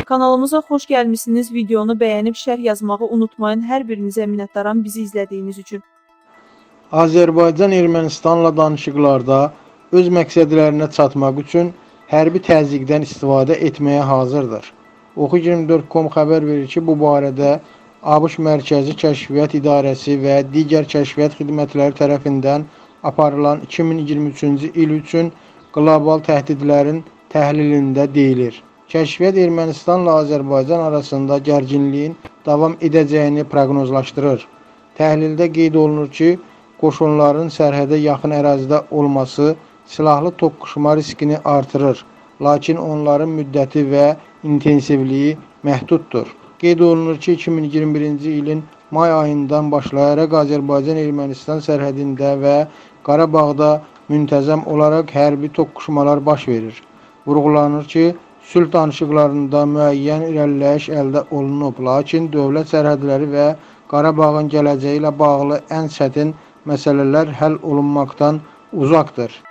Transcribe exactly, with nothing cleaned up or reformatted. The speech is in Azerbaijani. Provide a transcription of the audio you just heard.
Kanalımıza xoş gəlmişsiniz. Videonu bəyənib şərh yazmağı unutmayın. Hər birinizə minnətdaram bizi izlədiyiniz üçün. Azərbaycan Ermənistanla danışıqlarda öz məqsədlərinə çatmaq üçün hərbi təzyiqdən istifadə etməyə hazırdır. Oxu iyirmi dörd nöqtə com xəbər verir ki, bu barədə ABŞ Mərkəzi Kəşfiyyat İdarəsi və digər kəşfiyyat xidmətləri tərəfindən aparılan iki min iyirmi üçüncü il üçün qlobal təhdidlərin təhlilində deyilir. Kəşfiyyat Ermənistanla Azərbaycan arasında gərginliyin davam edəcəyini proqnozlaşdırır. Təhlildə qeyd olunur ki, qoşunların sərhədə yaxın ərazidə olması silahlı toqquşma riskini artırır, lakin onların müddəti və intensivliyi məhduddur. Qeyd olunur ki, iki min iyirmi birinci ilin may ayından başlayaraq Azərbaycan-Ermənistan sərhədində və Qarabağda müntəzəm olaraq hərbi toqquşmalar baş verir. Vurğulanır ki, sülh danışıqlarında müəyyən irəliləyiş əldə olunub, lakin dövlət sərhədləri və Qarabağın gələcəyi ilə bağlı ən çətin məsələlər həll olunmaqdan uzaqdır.